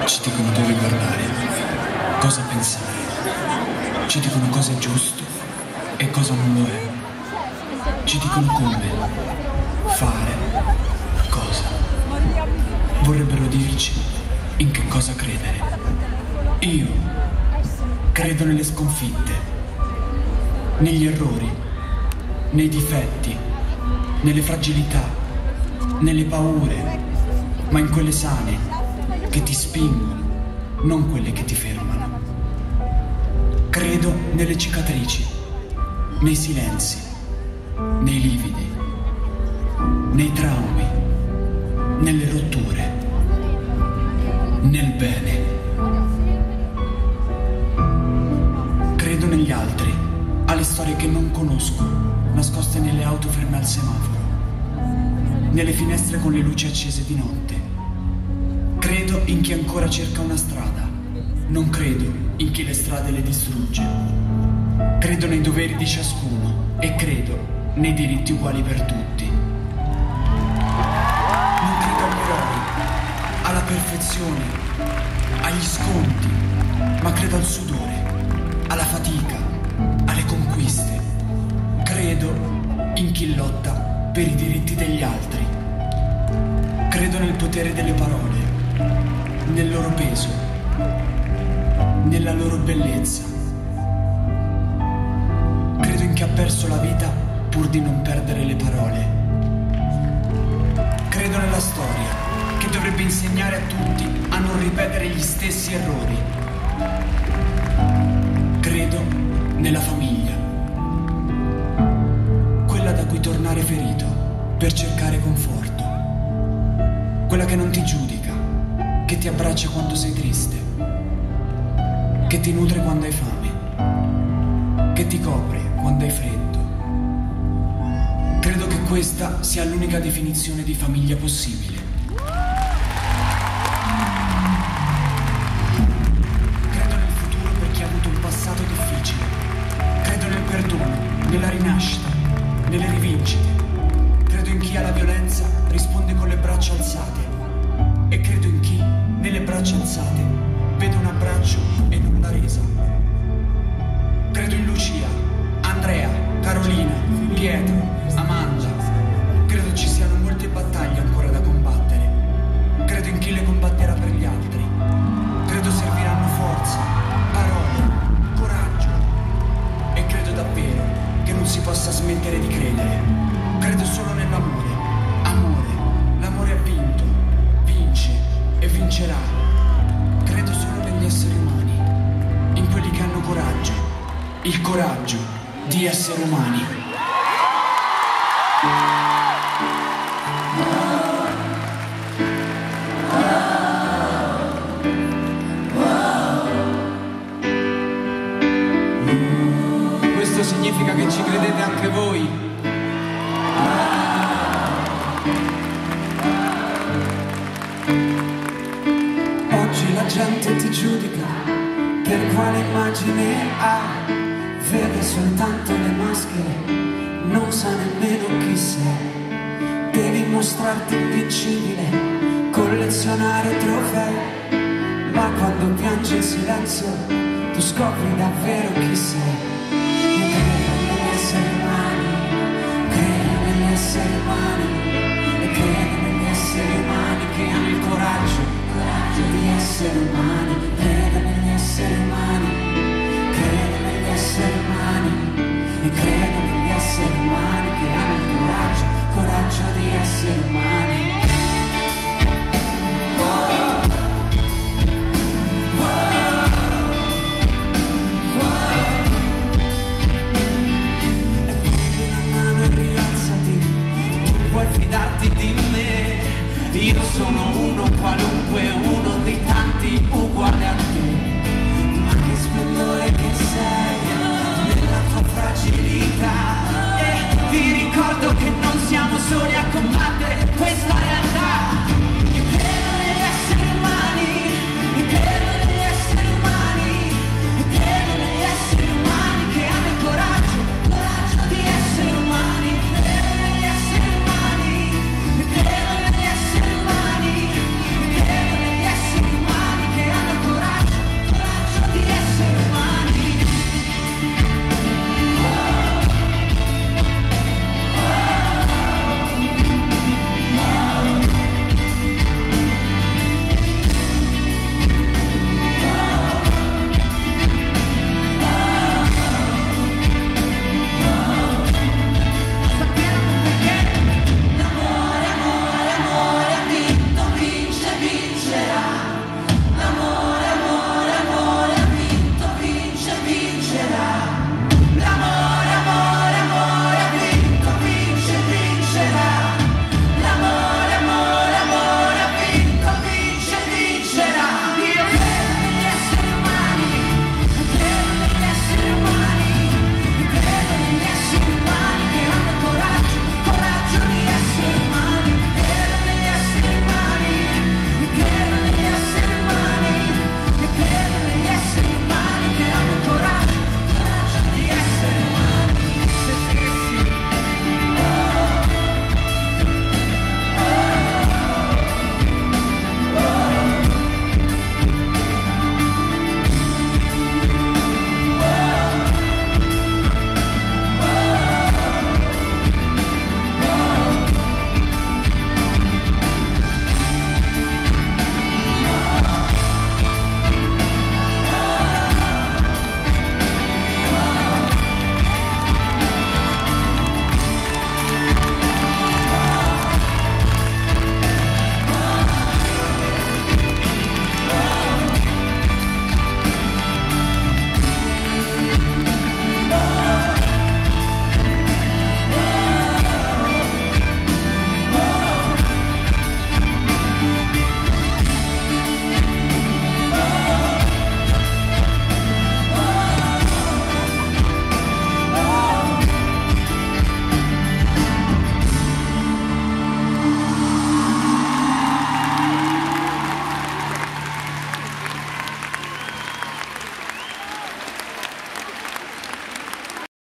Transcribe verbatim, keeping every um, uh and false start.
Ci dicono dove guardare, cosa pensare, ci dicono cosa è giusto e cosa non lo è, ci dicono come fare cosa, vorrebbero dirci in che cosa credere. Io credo nelle sconfitte, negli errori, nei difetti, nelle fragilità, nelle paure, ma in quelle sane che ti spingono, non quelle che ti fermano. Credo nelle cicatrici, nei silenzi, nei lividi, nei traumi, nelle rotture, nel bene. Credo negli altri, alle storie che non conosco, nascoste nelle auto ferme al semaforo, nelle finestre con le luci accese di notte. Credo in chi ancora cerca una strada, non credo in chi le strade le distrugge. Credo nei doveri di ciascuno e credo nei diritti uguali per tutti. Non credo agli eroi, alla perfezione, agli sconti, ma credo al sudore, alla fatica, alle conquiste. Credo in chi lotta per i diritti degli altri. Credo nel potere delle parole, nel loro peso, nella loro bellezza. Credo in chi ha perso la vita pur di non perdere le parole. Credo nella storia che dovrebbe insegnare a tutti a non ripetere gli stessi errori. Credo nella famiglia, quella da cui tornare ferito per cercare conforto, quella che non ti giudica, che ti abbraccia quando sei triste, che ti nutre quando hai fame, che ti copre quando hai freddo. Credo che questa sia l'unica definizione di famiglia possibile. Credo nel futuro per chi ha avuto un passato difficile. Credo nel perdono, nella rinascita, nelle rivincite. Credo in chi alla violenza risponde con le braccia alzate. E credo in chi, nelle braccia alzate, vede un abbraccio e non la resa. Credo in Lucia, Andrea, Carolina, Pietro, Amanda. Credo ci siano molte battaglie ancora da combattere. Credo in chi le combatterà per gli altri. Credo serviranno forza, parole, coraggio. E credo davvero che non si possa smettere di credere. Credo solo nell'amore. Amore, l'amore ha vinto, vince e vincerà. Credo solo negli esseri umani, in quelli che hanno coraggio, il coraggio di essere umani. Questo significa che ci credete anche voi. Oggi la gente ti giudica per quale immagine ha, vede soltanto le maschere, non sa nemmeno chi sei. Devi mostrarti invincibile, collezionare trofei, ma quando piangi in silenzio tu scopri davvero chi sei. Io credo negli esseri umani, credo negli esseri umani, e credo negli esseri umani che hanno il coraggio, coraggio di essere umani. Credo negli esseri umani,